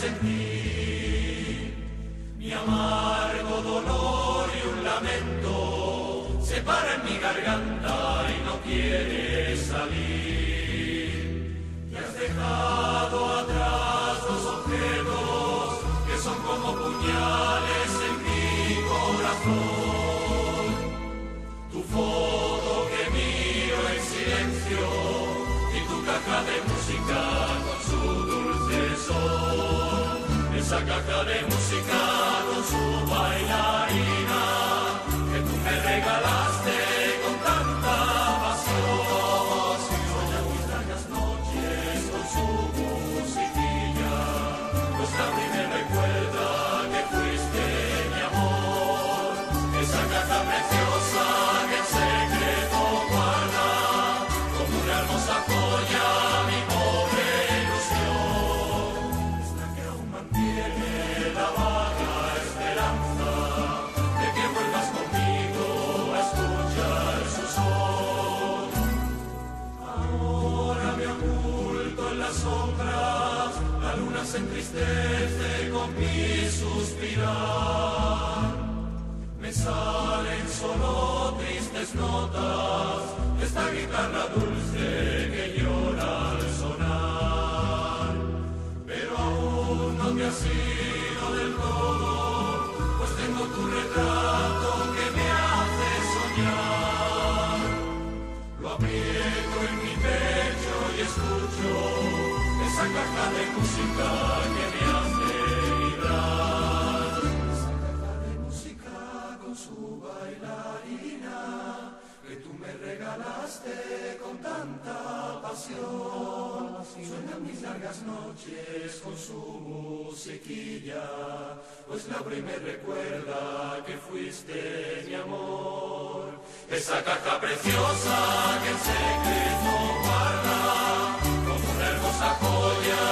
sentir. Mi amargo dolor y un lamento se para en mi garganta y no quiere salir. Y has dejado atrás los objetos que son como puñales en mi corazón. Tu foto que miro en silencio y tu caja de música con su dulce son. Esa caja de música con su bailarina que tú me regalaste con tanta pasión. Sueñan mis largas noches con su musiquilla, pues la me recuerda que fuiste mi amor. Esa caja preciosa que en secreto guarda como una hermosa joya mi pobre ilusión. Es la que aún mantiene la vaga esperanza de que vuelvas conmigo a escuchar su son. Ahora me oculto en las sombras, la luna se entristece con mi suspirar. Me salen solo tristes notas de esta guitarra dulce que llora al sonar. Pero aún no te has ido del todo, pues tengo tu retrato que me hace soñar. Lo aprieto en mi pecho y escucho esa caja de música que me hace vibrar. Esa caja de música con su bailarina que tú me regalaste con tanta pasión. Suenan mis largas noches con su musiquilla, pues la me recuerda que fuiste mi amor. Esa caja preciosa que en secreto guarda como una hermosa joya